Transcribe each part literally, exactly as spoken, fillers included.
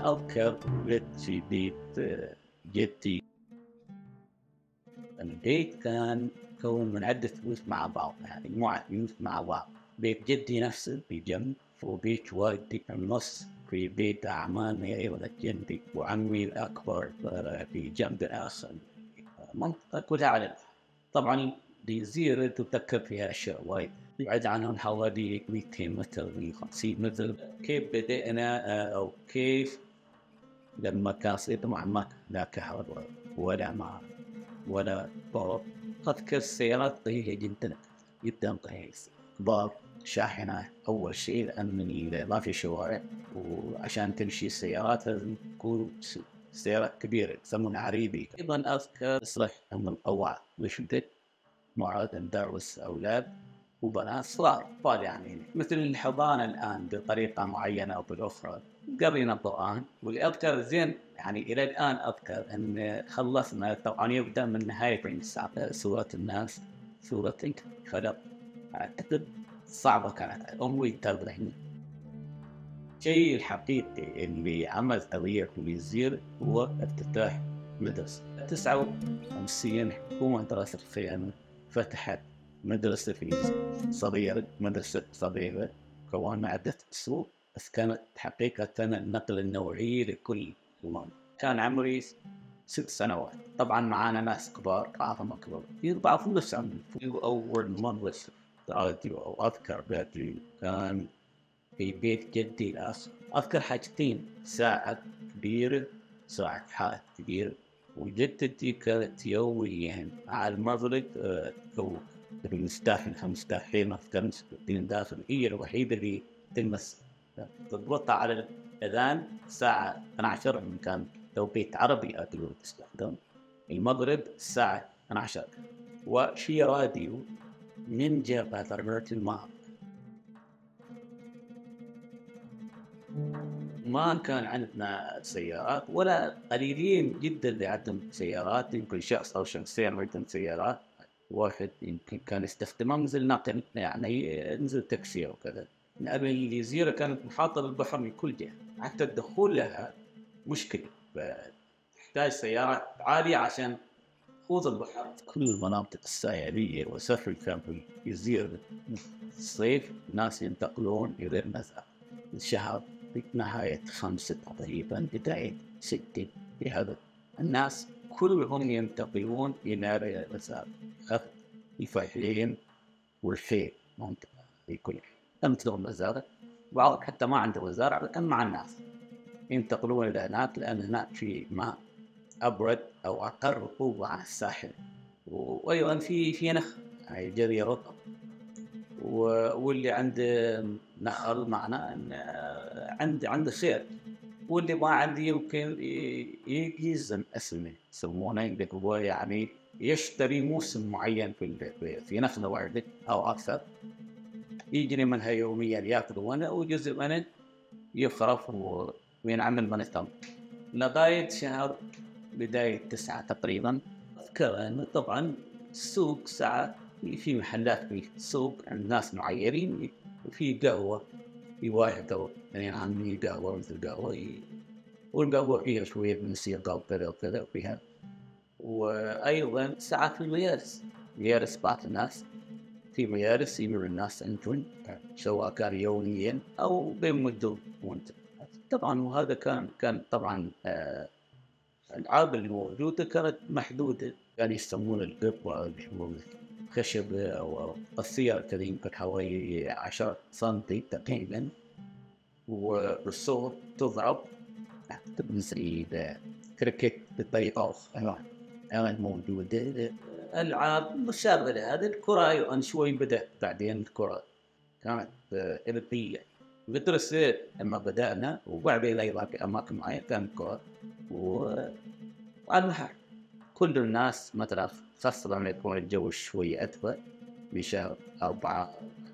أذكر ولدت في بيت آه، جدي. البيت كان مكون من عدة بيوت مع بعض، يعني مجموعة بيوت مع بعض. بيت جدي نفسه في جنب، وبيت والدي في النص، في بيت أعمامي أيضا جنبي، وعمي الأكبر آه، في جنب آخر. منطقة كلها على البحر. طبعا دي زيارة تذكر فيها أشياء وايد. بعد عنهم حوالي مئتين متر من خمسين متر. كيف بدأنا آه، أو كيف لما كان صير طبعا ما لا كهرباء ولا ماء ولا طرق. أذكر السيارات ضيقة جدا جدا ضيقة، كبار شاحنة أول شيء، لأن ما في شوارع، وعشان تمشي السيارات لازم تكون س- سيارة كبيرة يسمونها عريبي. أيضا أذكر مسرح المطوع بشدة، معاد ندرس أولاد وبنات صغار أطفال، يعني مثل الحضانة الآن بطريقة معينة أو بالأخرى. قرينا القرآن، وأذكر زين يعني إلى الآن أذكر أن خلصنا. طبعا يبدأ من نهاية النساء، سورة الناس، سورة الفلق. أعتقد صعبة كانت، أمي تبرهن. الشيء الحقيقي اللي عمل تغيير في الوزير هو افتتاح مدرسة تسعة وخمسين. حكومة دراسة الخيانة فتحت مدرسة في صغيرة، مدرسة صغيرة كونها عدة فصول، بس كانت حقيقة النقل النوعي لكل المنطقة. كان عمري ست سنوات. طبعا معانا ناس كبار، بعضهم أكبر، في بعضهم لسه عمري. في أول مدرسة راديو أو أذكر راديو كان في بيت جدي الآخر. أذكر حاجتين: ساعة كبيرة، ساعة حائط كبيرة. وجدتي كانت يوميا على المغرب آه، تو المفتاح المفتاحين، أذكر مفتاحين داخل، هي الوحيدة اللي تلمس تضبطها على الأذان الساعة اثنا عشر، من كان توقيت عربي أقدر تستخدم. المغرب الساعة اثنا عشر. وشي راديو من جهة درجة الماء. ما كان عندنا سيارات، ولا قليلين جدا اللي عندهم سيارات، يمكن شخص أو شخصين عندهم سيارات. واحد يمكن كان يستخدمها مثل نقل، يعني نزل تاكسي أو كذا. لأن الجزيرة كانت محاطة بالبحر من كل جهة، حتى الدخول لها مشكلة، تحتاج سيارات عالية عشان خوض البحر. كل المناطق الساحلية وسفر كان في الجزيرة. الصيف الناس ينتقلون إلى المزارع، الشهر في نهاية خمسة تقريبا بداية ستة، في هذا الناس كلهم ينتقلون إلى المزارع، الفلاحين والخيل منطقة في كل أمثلة مزارع. بعض حتى ما عنده مزارع لكن مع الناس ينتقلون إلى هناك، لأن هناك في ماء أبرد أو أقل رطوبة عن الساحل، وأيضا في في نخل، يعني جري رطب. واللي عنده نخل معناه أن عنده عنده خير، واللي ما عنده يمكن يجيز أسمه يسمونه، اللي هو يعني يشتري موسم معين في في نخلة واحدة أو أكثر، يجري منها يوميا يأكل منها، وجزء منه يخرف وينعمل من التمر لغاية شهر بداية تسعة تقريبا. أذكر أنه طبعا السوق ساعة في محلات في السوق عند ناس معينين، وفي قهوة، في واحد قهوة يعني عاملين قهوة مثل قهوة، والقهوة فيها شوية موسيقى وكذا وكذا وفيها. وأيضا ساعات في الميارس، ميارس بعض الناس، في ميارس يمر الناس عندهم، سواء كان يوميا أو بين مدة وانت. طبعا وهذا كان كان طبعا آه الألعاب اللي موجودة كانت محدودة، كان يسمون القطوة اللي هو خشب أو قصير كذا، يمكن حوالي عشرة سنتي تقريبا، والصوت تضرب مثل كريكت بالطريقة أخرى. كانت موجودة ألعاب مشابهة لهذه. الكرة أيضا شوي بدأت بعدين، الكرة كانت أوروبية مدرسة لما بدأنا، وبعدين أيضا في أماكن معينة كانت كرة. والبحر، كل الناس مثلا خاصة لما يكون الجو شوي أدفى بشهر أربعة،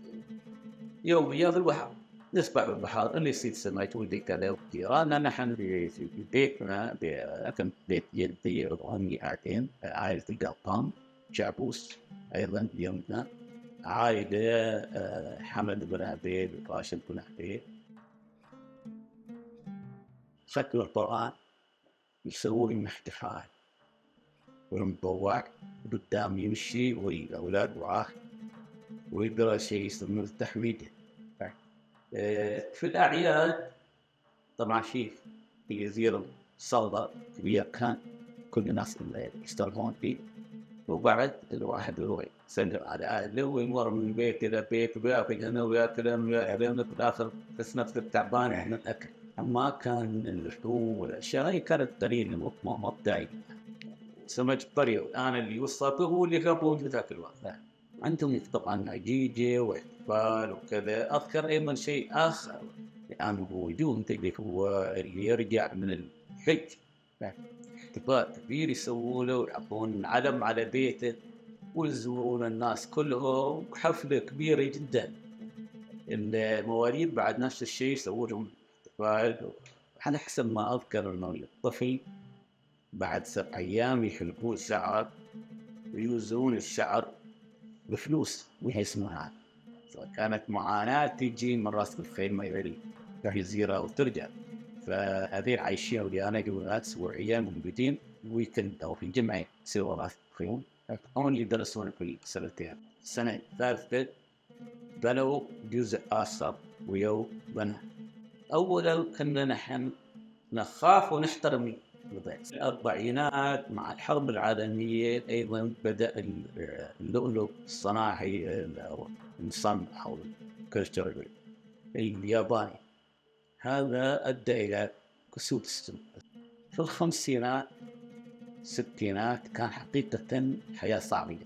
يوم يوم البحر نسبح بالبحر، اللي يصير سمك ودي كذا وجيراننا. نحن في في بيتنا، لكن بيت جدي وأمي قاعدين، عائلة القطان شعبوس أيضا يومنا، عائلة آه، حمد بن عبيد وراشد بن عبيد. ختم القرآن يسوون احتفال ومطوع قدام يمشي والأولاد معاه ويقرأ شيء يسمونه التحميد. في الأعياد طبعا في في جزيرة صلبة كبيرة كان كل الناس يشتغلون فيه، وبعد الواحد يروح يسلم على أهله ويمر من بيت إلى بيت وياكل هنا وياكل هنا وياكل هنا، في الآخر بس نفسه تعبان من الأكل. ما كان اللحوم والأشياء هي كانت قليلة مبدئيا. سمك طري الآن اللي وصلته هو اللي كان موجود ذاك الوقت. عندهم طبعا عجيجة واحتفال وكذا. أذكر أيضا شيء آخر الآن موجود اللي هو اللي يرجع من الحج، احتفال كبير يسوونه ويحطون علم على بيته ويزورون الناس كلهم، حفلة كبيرة جدا. المواليد بعد نفس الشيء يسوون لهم احتفال. على حسب ما أذكر إنه الطفل بعد سبع أيام يحلقون الشعر ويوزعون الشعر بفلوس وهي اسمها. كانت معاناة تجي من راس الخيل ما يعرف في جزيرة وترجع. فهذين عايشين وليانا جوات أسبوعيا موجودين ويكند أو في جمعة سوى راس الخيل. هم اللي درسون في السنتين. السنة الثالثة بنوا جزء آخر ويو بنى. أولا كنا نحن نخاف ونحترم في الأربعينات مع الحرب العالمية أيضا بدأ اللؤلؤ الصناعي المصنع أو الكريستال الياباني، هذا أدى إلى كسود السوق. في الخمسينات الستينات كان حقيقة حياة صعبة.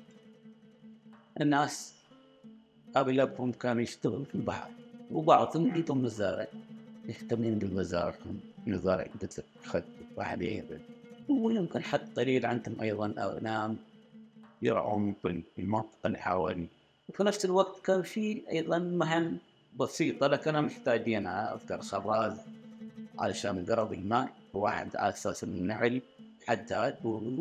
الناس أغلبهم كانوا يشتغلوا في البحر وبعضهم عندهم مزارع يهتمون بالمزارع، مزارع مثل الخد والبحرية، ويمكن حتى قليل عندهم أيضا أغنام يرعون في المنطقة اللي حوالي. وفي نفس الوقت كان في أيضا مهن بسيطة لكنها محتاجينها. أذكر خراز علشان قرب الماء، واحد على أساس النعل حداد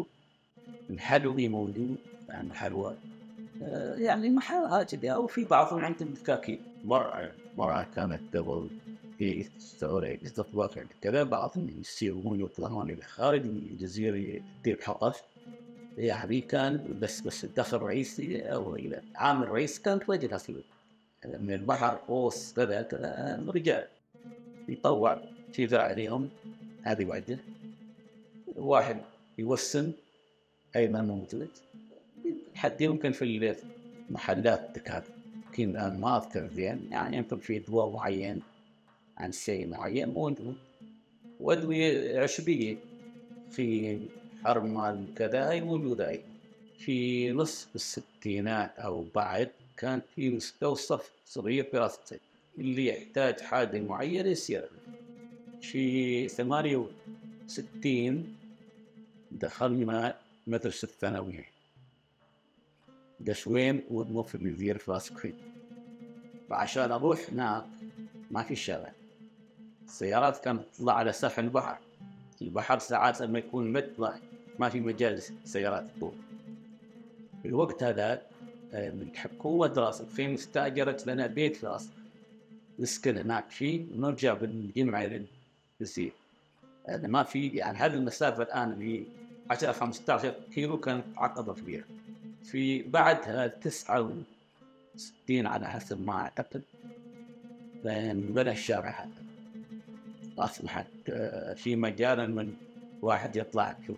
والحلوي موجود يعني حلوى آه يعني محلات كذا. أو في بعضهم عندهم دكاكين. مرة مرة كانت قبل في الثورة استطباق كذا بعضهم يسيرون ويطلعون إلى خارج الجزيرة تجيب حطب يعني. كان بس بس الدخل الرئيسي أو إلى عامل الرئيس كان رجل أصلي من البحر قوس كذا رجال يطوع في ذا عليهم. هذه واحدة. واحد يوسم أيضا موجود. حتى يمكن في المحلات دكاترة يمكن الآن ما أذكر زين يعني يمكن في دواء معين عن شيء معين موجود، وأدوية عشبية في حرمال كذا هي موجودة أيضا. في نصف الستينات أو بعد كان في مستوصف صغير في راس الخيل اللي يحتاج حاجة معينة يصير. في ثمانية وستين دخلنا مدرسة الثانوية قشوين ونوف الجزيرة في راس الخيل. فعشان أروح هناك ما في شارع، السيارات كانت تطلع على ساحل البحر. البحر ساعات لما يكون مطلع ما في مجال سيارات تطول. في الوقت هذا الحكومة دراسة الخيل استأجرت لنا بيت في راس نسكن هناك فيه ونرجع بالجمعة للجزيرة. ما في يعني هذه المسافة الآن اللي عشرة خمسة عشر كيلو كانت عقبة كبيرة. في بعدها تسعة وستين على حسب ما أعتقد بنى الشارع هذا، أصبحت في مجال من واحد يطلع يشوف.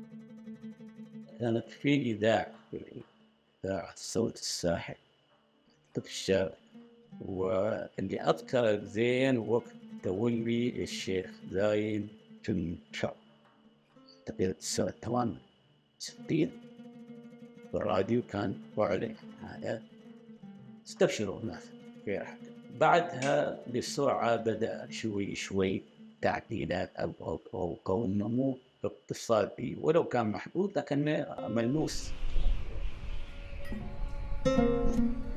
كانت في إذاعة إذاعة صوت الساحل في الشارع. واللي أذكر زين وقت تولي الشيخ زايد في الشعب تقريبا السنة ثمانية وستين بالراديو كان وعليه هذا استبشروا الناس في راحة. بعدها بسرعة بدأ شوي شوي تعديلات أو أو أو كون نمو اقتصادي ولو كان محدود لكن ملموس.